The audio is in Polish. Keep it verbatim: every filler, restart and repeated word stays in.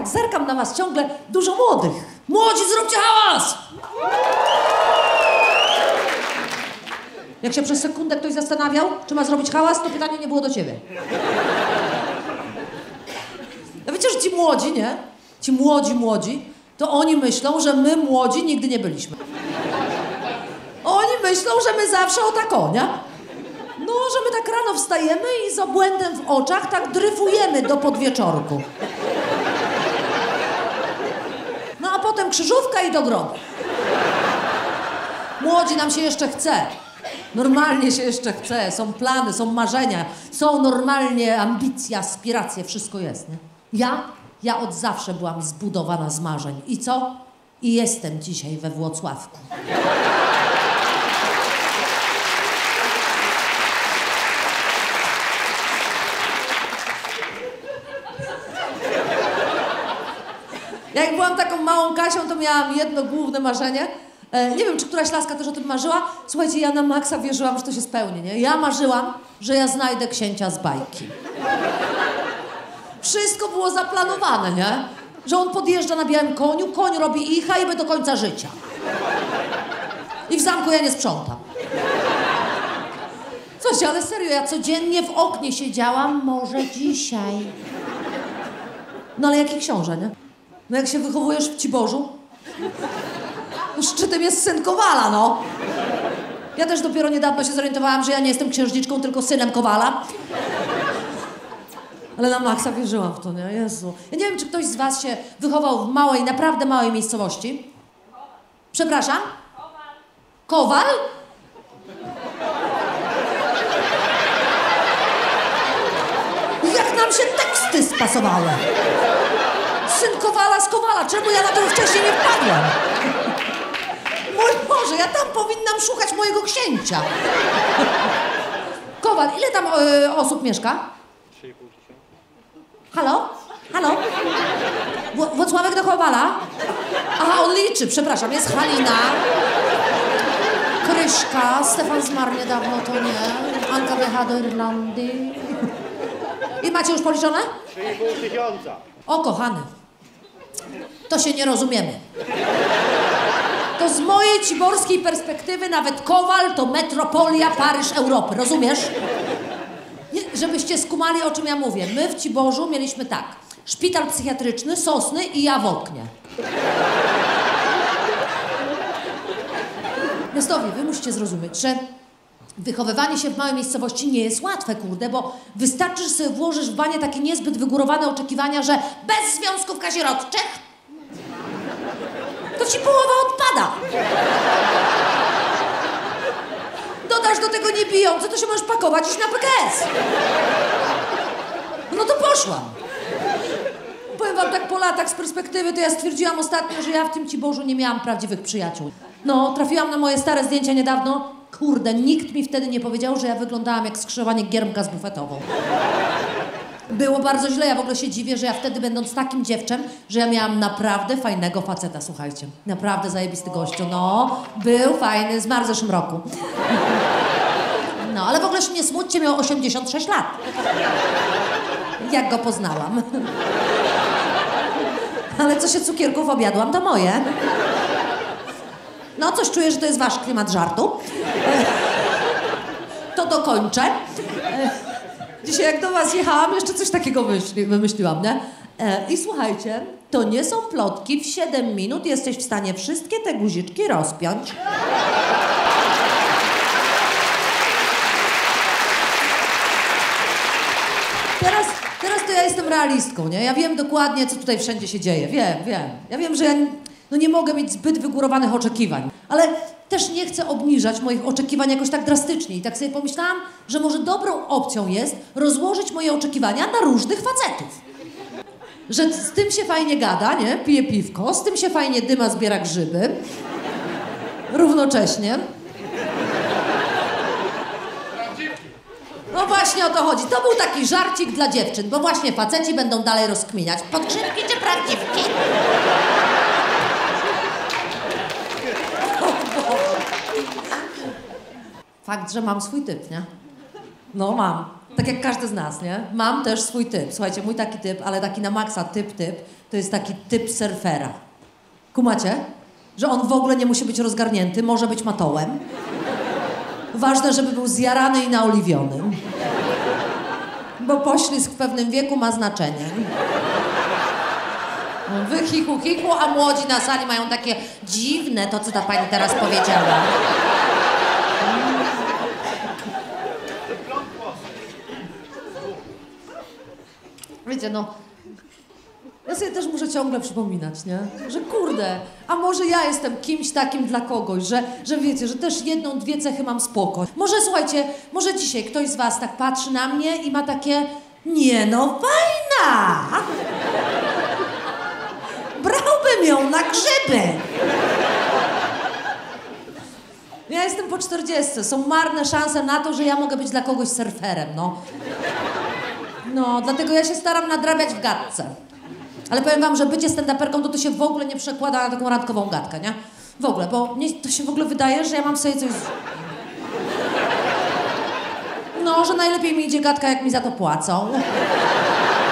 tak zerkam na was ciągle, dużo młodych. Młodzi, zróbcie hałas! Jak się przez sekundę ktoś zastanawiał, czy ma zrobić hałas, to pytanie nie było do ciebie. No wiecie, że ci młodzi, nie? Ci młodzi, młodzi, to oni myślą, że my młodzi nigdy nie byliśmy. Oni myślą, że my zawsze o tak o, nie? No, że my tak rano wstajemy i z obłędem w oczach tak dryfujemy do podwieczorku. No a potem krzyżówka i do grobu. Młodzi nam się jeszcze chce. Normalnie się jeszcze chce. Są plany, są marzenia, są normalnie ambicje, aspiracje, wszystko jest, nie? Ja, ja od zawsze byłam zbudowana z marzeń. I co? I jestem dzisiaj we Włocławku. Jak byłam taką małą Kasią, to miałam jedno główne marzenie. E, nie wiem, czy któraś laska też o tym marzyła. Słuchajcie, ja na maksa wierzyłam, że to się spełni, nie? Ja marzyłam, że ja znajdę księcia z bajki. Wszystko było zaplanowane, nie? Że on podjeżdża na białym koniu, koń robi icha i by do końca życia. I w zamku ja nie sprzątam. Słuchajcie, ale serio, ja codziennie w oknie siedziałam, może dzisiaj. No ale jaki książę, nie? No jak się wychowujesz w Ciborzu? No szczytem jest syn Kowala, no. Ja też dopiero niedawno się zorientowałam, że ja nie jestem księżniczką, tylko synem Kowala. Ale na maksa wierzyłam w to, nie? Jezu. Ja nie wiem, czy ktoś z was się wychował w małej, naprawdę małej miejscowości. Przepraszam? Kowal. Kowal? Jak nam się teksty spasowały. Syn Kowala z Kowala. Czemu ja na to wcześniej nie wpadłem? Mój Boże, ja tam powinnam szukać mojego księcia. Kowal, ile tam y, osób mieszka? trzy i pół tysiąca. Halo? Halo? W Włocławek do Kowala? Aha, on liczy, przepraszam. Jest Halina, Kryśka, Stefan zmarł niedawno, to nie. Anka wyjechała do Irlandii. I macie już policzone? trzy i pół tysiąca. O, kochany, to się nie rozumiemy. To z mojej ciborskiej perspektywy nawet Kowal to metropolia, Paryż Europy, rozumiesz? Nie, żebyście skumali, o czym ja mówię. My w Ciborzu mieliśmy tak. Szpital psychiatryczny, Sosny i ja w oknie. Miastowi, wy musicie zrozumieć, że wychowywanie się w małej miejscowości nie jest łatwe, kurde, bo wystarczy, że sobie włożysz w banie takie niezbyt wygórowane oczekiwania, że bez związków kazirodczych to ci połowa odpada. Dodasz do tego nie bijące, to się możesz pakować iść na P K S. No to poszłam. Powiem wam tak po latach z perspektywy, to ja stwierdziłam ostatnio, że ja w tym Ciborzu nie miałam prawdziwych przyjaciół. No, trafiłam na moje stare zdjęcia niedawno. Kurde, nikt mi wtedy nie powiedział, że ja wyglądałam jak skrzyżowanie Giermka z bufetową. Było bardzo źle, ja w ogóle się dziwię, że ja wtedy będąc takim dziewczem, że ja miałam naprawdę fajnego faceta, słuchajcie. Naprawdę zajebisty gościu, no. Był fajny, zmarł w zeszłym roku. No, ale w ogóle się nie smućcie, miał osiemdziesiąt sześć lat. Jak go poznałam. Ale co się cukierków objadłam, to moje. No, coś czuję, że to jest wasz klimat żartu. To dokończę. Dzisiaj jak do was jechałam, jeszcze coś takiego myśli, wymyśliłam, nie? I słuchajcie, to nie są plotki, w siedem minut jesteś w stanie wszystkie te guziczki rozpiąć. Teraz, teraz to ja jestem realistką, nie? Ja wiem dokładnie, co tutaj wszędzie się dzieje. Wiem, wiem. Ja wiem, że ja no nie mogę mieć zbyt wygórowanych oczekiwań. Ale też nie chcę obniżać moich oczekiwań jakoś tak drastycznie. I tak sobie pomyślałam, że może dobrą opcją jest rozłożyć moje oczekiwania na różnych facetów. Że z tym się fajnie gada, nie? Pije piwko, z tym się fajnie dyma, zbiera grzyby. Równocześnie. No właśnie o to chodzi. To był taki żarcik dla dziewczyn, bo właśnie faceci będą dalej rozkminiać. Podgrzybki czy prawdziwki? Fakt, że mam swój typ, nie? No mam. Tak jak każdy z nas, nie? Mam też swój typ. Słuchajcie, mój taki typ, ale taki na maksa typ, typ, to jest taki typ surfera. Kumacie? Że on w ogóle nie musi być rozgarnięty, może być matołem. Ważne, żeby był zjarany i naoliwiony. Bo poślizg w pewnym wieku ma znaczenie. Wy hichu, hichu, a młodzi na sali mają takie dziwne to, co ta pani teraz powiedziała. Wiecie, no, ja sobie też muszę ciągle przypominać, nie? Że kurde, a może ja jestem kimś takim dla kogoś, że, że wiecie, że też jedną, dwie cechy mam spoko. Może, słuchajcie, może dzisiaj ktoś z was tak patrzy na mnie i ma takie, nie no, fajna! Brałbym ją na grzyby! Ja jestem po czterdziestce, są marne szanse na to, że ja mogę być dla kogoś surferem, no. No, dlatego ja się staram nadrabiać w gadce. Ale powiem wam, że bycie stand-uperką to to się w ogóle nie przekłada na taką randkową gadkę, nie? W ogóle, bo mnie to się w ogóle wydaje, że ja mam sobie coś... No, że najlepiej mi idzie gadka, jak mi za to płacą.